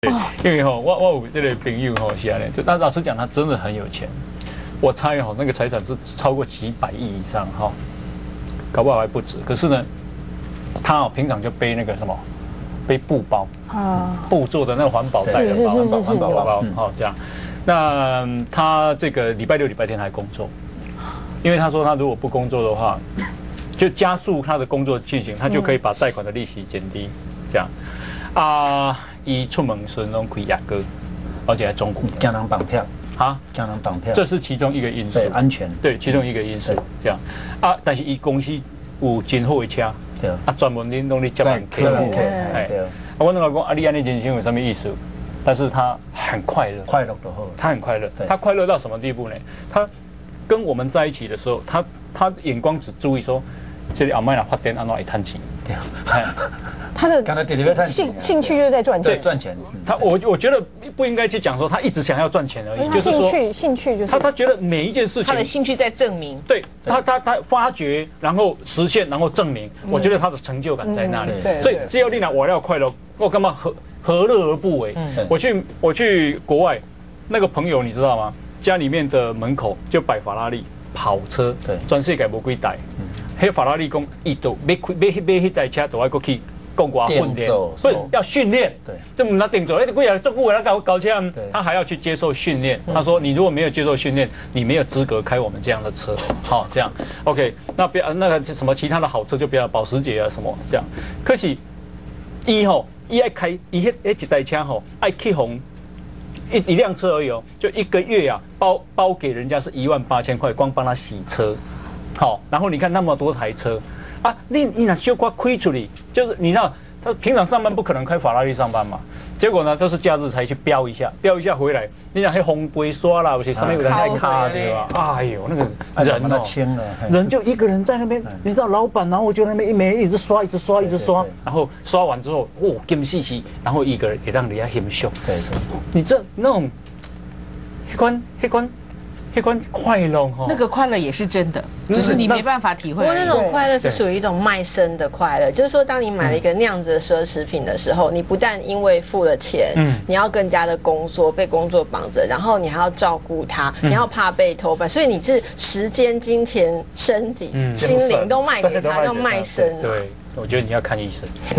对，因为我有这个朋友是安尼，那老实讲，他真的很有钱。我猜那个财产是超过几百亿以上搞不好还不止。可是呢，他平常就背那个什么，背布包布做的那个环保袋的环保包这样。那他这个礼拜六、礼拜天还工作，因为他说他如果不工作的话，就加速他的工作进行，他就可以把贷款的利息减低，这样。伊出门时拢开牙膏，而且还中古， 惊人绑票惊人绑票， 这是其中一个因素， 对，安全， 对，其中一个因素这样。但是伊公司有真好的车， 对， 专门恁拢咧接人客户， 对。 我那老公你安尼人生有什么意思？但是他很快乐， 快乐的好， 他很快乐，他快乐到什么地步呢？他跟我们在一起的时候，他眼光只注意说，这里阿麦拉发电安怎会赚钱，对。 他的兴趣就是在赚钱， 对，赚钱。 我觉得不应该去讲说他一直想要赚钱而已，就是说兴趣就是他觉得每一件事情， 他的兴趣在证明， 对他发掘，然后实现，然后证明，我觉得他的成就感在那里。所以只要你拿我要快乐，我干嘛何乐而不为？我去国外，那个朋友你知道吗？家里面的门口就摆法拉利跑车，对，全世界无几台。迄法拉利讲，伊都买迄台车，都要过去。够国训练，不是要训练，对，就唔拿定走，贵啊，这贵啊，搞这样，他还要去接受训练。他说，你如果没有接受训练，你没有资格开我们这样的车。好，这样 ，OK， 那不要那个什么其他的好车就不要，保时捷啊什么这样。可是伊爱开伊一台车爱去红一辆车而已就一个月包给人家是18000块，光帮他洗车。好，然后你看那么多台车。你那小瓜开出去，就是你知道，他平常上班不可能开法拉利上班嘛，结果呢都是假日才去飙一下回来，你讲黑红杯刷啦，有些上面有人在卡对吧？哎呦，那个人人就一个人在那边，你知道老板，然后我就那边每天一直刷，然后刷完之后，金细细，然后一个人也让人家欣赏。对，你这那种黑关快乐那个快乐也是真的，只是你没办法体会。 不过那种快乐是属于一种卖身的快乐，就是说，当你买了一个那样子的奢侈品的时候，你不但因为付了钱，你要更加的工作，被工作绑着，然后你还要照顾他，你要怕被偷拍，所以你是时间、金钱、身体、心灵都卖给他，要卖身。 对。我觉得你要看医生。不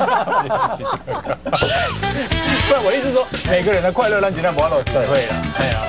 然我意思是说，每个人的快乐让尽量不要体会了。哎呀。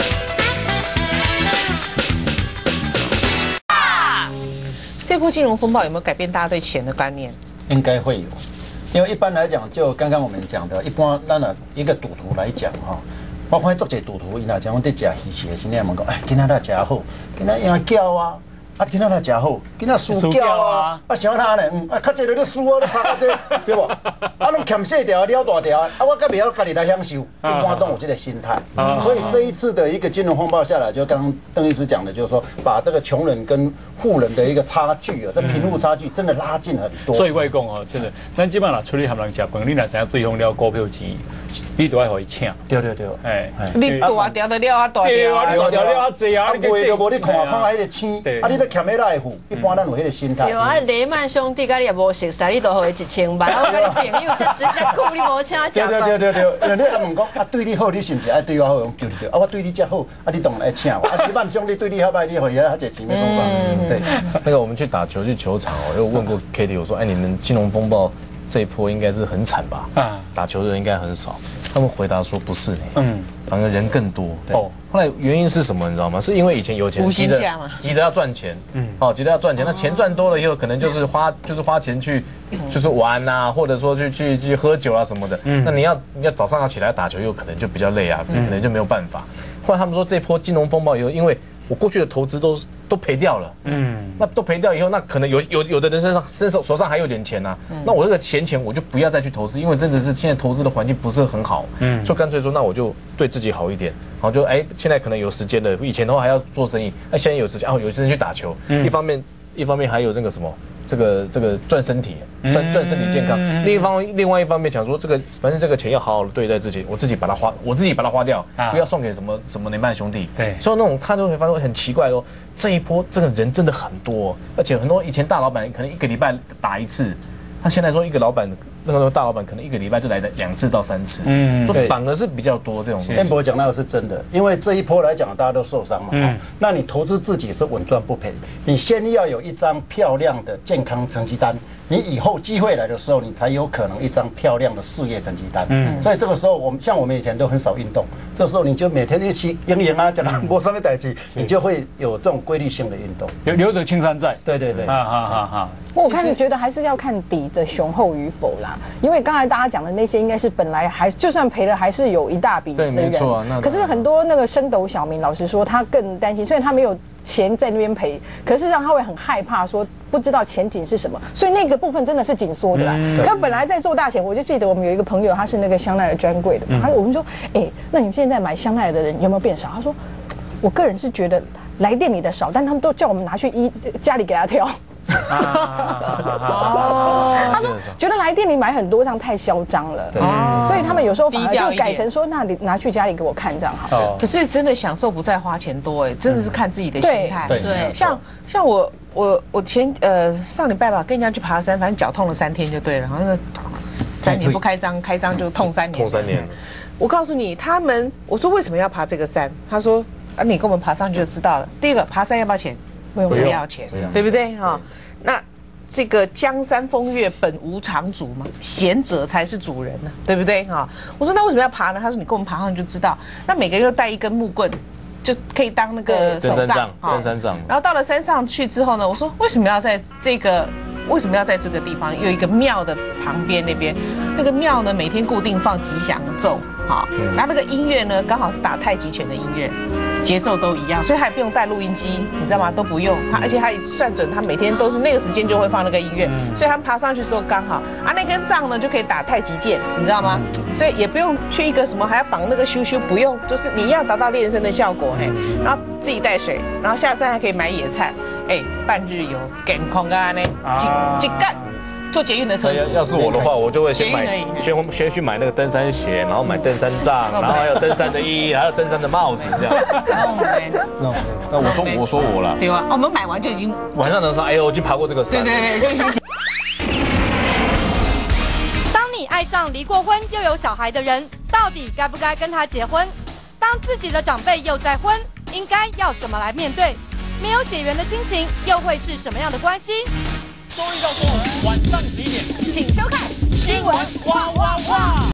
这波金融风暴有没有改变大家对钱的观念？ 应该会有，因为一般来讲，就刚刚我们讲的，一般一个赌徒来讲我看做一个赌徒，伊若讲我在吃鱼翅的时候，问讲，今仔日吃好，今仔赢饺啊。今仔日食好，今仔输饺啊，啥他呢？较济就输啊，你差较济，对不？拢欠细条，了大条，我甲袂晓家己来享受，一般都有这个心态。所以这一次的一个金融风暴下来，就刚刚邓律师讲的，就是说把这个穷人跟富人的一个差距这贫富差距真的拉近很多。 所以我讲真的，咱基本上出去和人食饭，你若知影对方了股票钱，你都要互伊请。 对， 你大条的了大条啊，大条了济啊， 卖都无你看迄个青，你都欠迄来付，一般咱有迄个心态。 对雷曼兄弟，甲你也无熟识，你都互伊1000万，我甲你朋友才直接久，你无请食饭。 对，因为你来问讲，对你好，你是不是爱对我好？对，我对你这好，你当然爱请我。雷曼兄弟对你好歹，你互伊较济钱要做饭。对， 那个我们去打球去球场又问过 Kitty， 我说，你们金融风暴这一波应该是很惨吧？打球的人应该很少。他们回答说不是反而人更多。后来原因是什么？你知道吗？是因为以前有钱急着要赚钱，急着要赚钱。那钱赚多了以后，可能就是花钱去，就是玩啊，或者说去喝酒啊什么的。那你要早上要起来打球，又可能就比较累啊，可能就没有办法。后来他们说这波金融风暴以后，因为我过去的投资都赔掉了，那都赔掉以后，那可能有的人手上还有点钱啊，那我这个闲钱我就不要再去投资，因为真的是现在投资的环境不是很好，就干脆说那我就对自己好一点，然后就现在可能有时间了，以前的话还要做生意，现在有时间有时间去打球，一方面还有这个什么。这个赚身体，赚身体健康。另外一方面讲说，反正这个钱要好好的对待自己，我自己把它花掉，不要送给什么雷曼兄弟。对，所以那种他就会发现很奇怪哦，这一波这个人真的很多，而且很多以前大老板可能一个礼拜打一次，他现在说一个老板那个大老板可能1个礼拜就来2次到3次，所以反而是比较多这种。 燕博讲那个是真的，因为这一波来讲，大家都受伤嘛。那你投资自己是稳赚不赔，你先要有一张漂亮的健康成绩单，你以后机会来的时候，你才有可能一张漂亮的事业成绩单。所以这个时候，我们以前都很少运动，这时候你就每天一起赢啊，讲摸上面代志，你就会有这种规律性的运动， 留得青山在。 对对对， 我觉得还是要看底的雄厚与否啦，因为刚才大家讲的那些，应该是本来就算赔了，还是有一大笔的人。 对，没错。 可是很多那个升斗小民，老实说，他更担心，虽然他没有钱在那边赔，可是让他会很害怕，说不知道前景是什么，所以那个部分真的是紧缩的啦。他本来在做大钱，我就记得我们有一个朋友，他是那个香奈儿专柜的，我们说，那你们现在买香奈儿的人有没有变少？他说，我个人是觉得来店里的少，但他们都叫我们拿去家里给他挑。他说觉得来店里买很多这样太嚣张了，所以他们有时候反而就改成说，那你拿去家里给我看这样好。 可是真的享受不在花钱多真的是看自己的心态。 对， 像我上礼拜吧，跟人家去爬山，反正脚痛了3天就对了，然后那个3年不开张，开张就痛3年。 痛3年。 我告诉你，我说为什么要爬这个山？他说你跟我们爬上去就知道了。第一个，爬山要不要钱？不要钱，对不对哈？那这个江山风月本无常主嘛，贤者才是主人呢，对不对哈？我说那为什么要爬呢？他说你跟我们爬上去就知道。那每个人都带一根木棍，就可以当那个手杖， 登山杖。 然后到了山上去之后呢，我说为什么要在这个地方有一个庙的旁边那边？那个庙呢，每天固定放吉祥咒，好，然后那个音乐呢，刚好是打太极拳的音乐，节奏都一样，所以还不用带录音机，你知道吗？都不用，而且他算准，他每天都是那个时间就会放那个音乐，所以他们爬上去的时候刚好那根杖呢就可以打太极剑，你知道吗？所以也不用去一个什么还要绑那个咻咻，不用，就是你要达到练身的效果，然后自己带水，然后下山还可以买野菜，半日游，健康啊呢，一干。坐捷运的车， 要是我的话，我就会先去买那个登山鞋，然后买登山杖，然后还有登山的衣，还有登山的帽子，这样。那我说我了。 对啊，我们买完就已经晚上的时候，我已经爬过这个山。 对，就已经。 当你爱上离过婚又有小孩的人，到底该不该跟他结婚？当自己的长辈又再婚，应该要怎么来面对？没有血缘的亲情又会是什么样的关系？ 周一到周五晚上11点， 请收看《新闻哇哇哇》。